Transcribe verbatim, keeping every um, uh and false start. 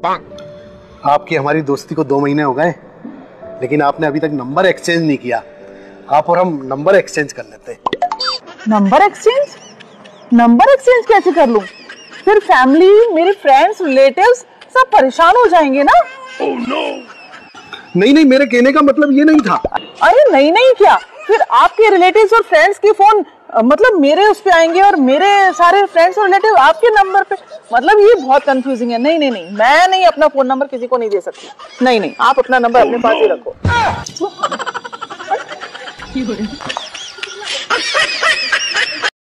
आपकी हमारी दोस्ती को दो महीने हो गए, लेकिन आपने अभी तक नंबर एक्सचेंज नहीं किया। आप और हम नंबर एक्सचेंज कर लेते। Number exchange? नंबर एक्सचेंज कैसे कर लूं? फिर फैमिली, मेरे फ्रेंड्स, रिलेटिव्स सब परेशान हो जाएंगे ना। oh, no. नहीं नहीं, मेरे कहने का मतलब ये नहीं था। अरे नहीं नहीं क्या, फिर आपके रिलेटिव्स और फ्रेंड्स के फोन मतलब मेरे उस पे आएंगे और मेरे सारे फ्रेंड्स और रिलेटिव आपके नंबर पे, मतलब ये बहुत कंफ्यूजिंग है। नहीं नहीं नहीं, मैं नहीं अपना फोन नंबर किसी को नहीं दे सकती। नहीं नहीं, आप अपना नंबर अपने पास ही रखो।